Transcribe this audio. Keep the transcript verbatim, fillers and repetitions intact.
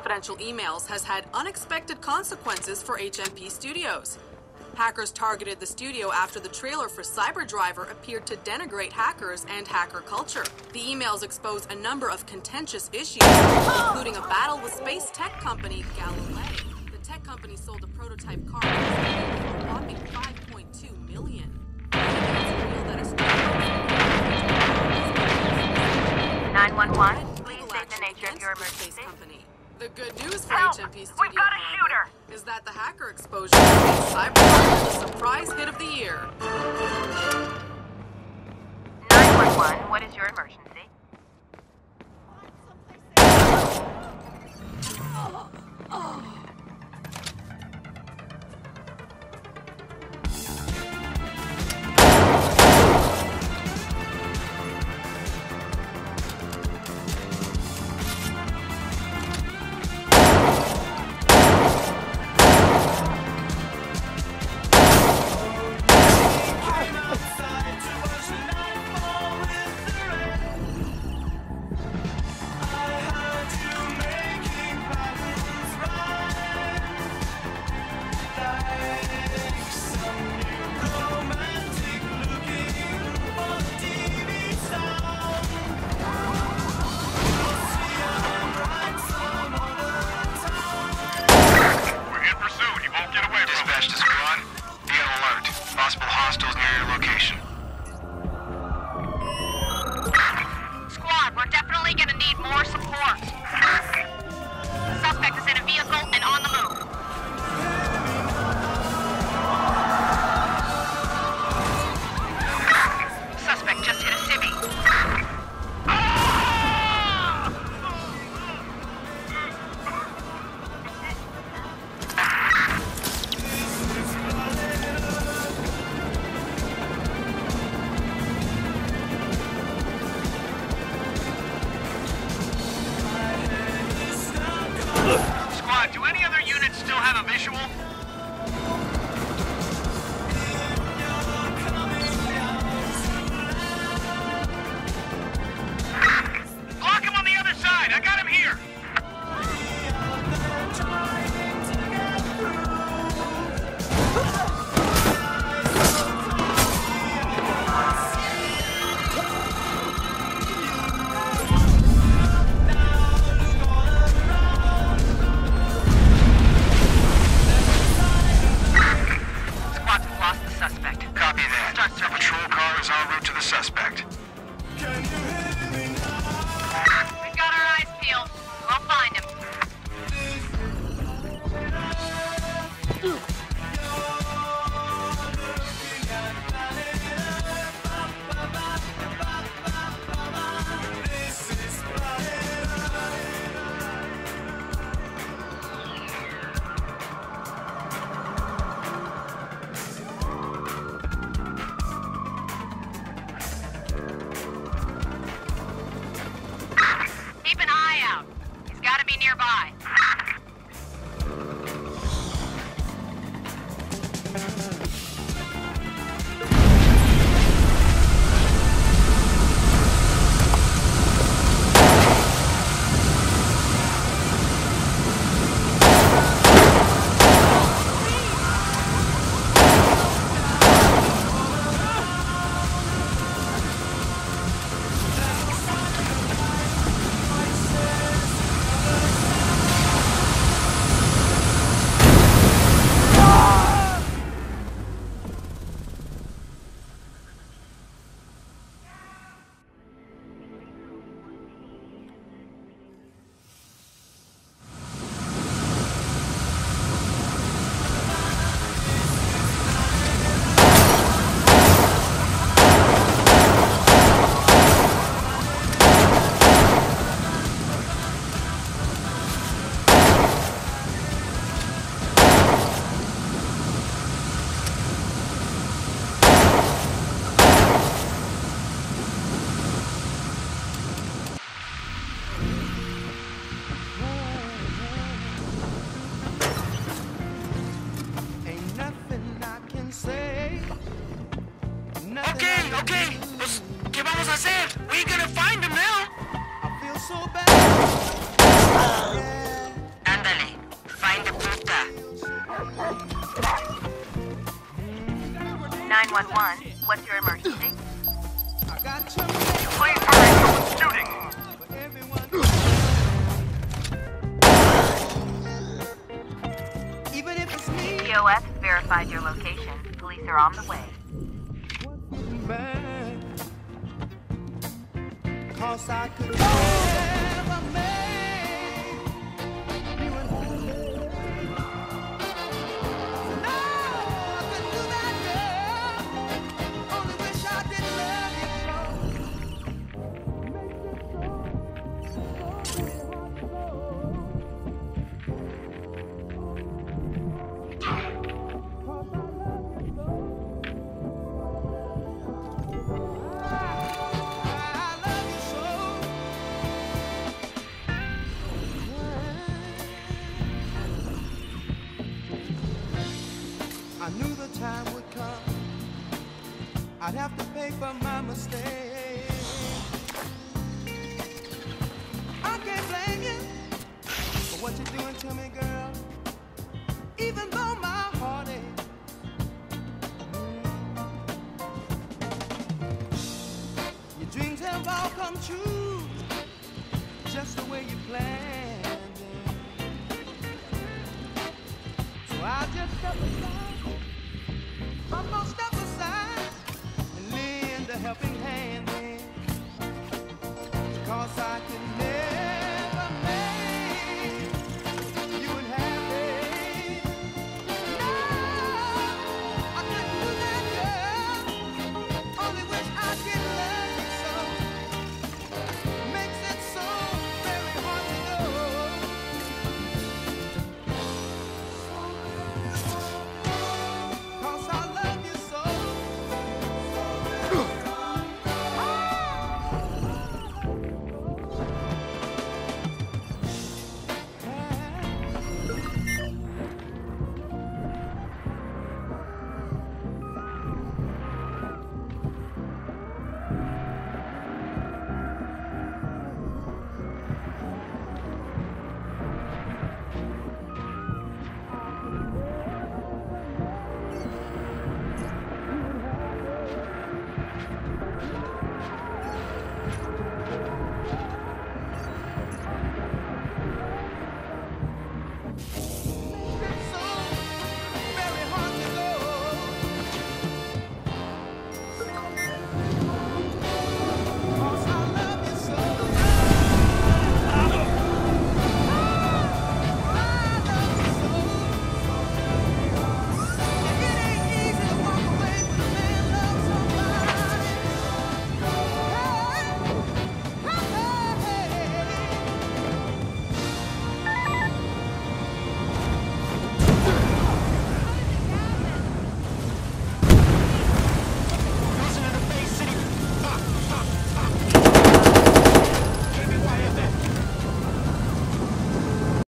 confidential emails has had unexpected consequences for H M P Studios. Hackers targeted the studio after the trailer for Cyberdriver appeared to denigrate hackers and hacker culture. The emails expose a number of contentious issues, including a battle with space tech company Galilei. The tech company sold a prototype car for a whopping five point two million dollars. nine one one, please state the nature of your emergency. The good news for Help! H M P Studios, We've got a shooter! is that the hacker exposure made Cyberpunk the surprise hit of the year. nine one one, what is your emergency? nine one one, what's your emergency? I got to Please hurry, someone's shooting! for everyone. Even if it's me, P O S has verified your location. Police are on the way. back. Cause I could never make you and me. No, I couldn't do that, girl. Only wish I didn't love you so. Makes it so, so very hard to go. Cause I love you so. I love you so. I knew the time would come. I'd have to pay for my mistake. I can't blame you for what you're doing to me, girl. Even though my heart aches. Your dreams have all come true, just the way you planned it. So I'll just step aside, I'm gonna step aside and lend a helping hand.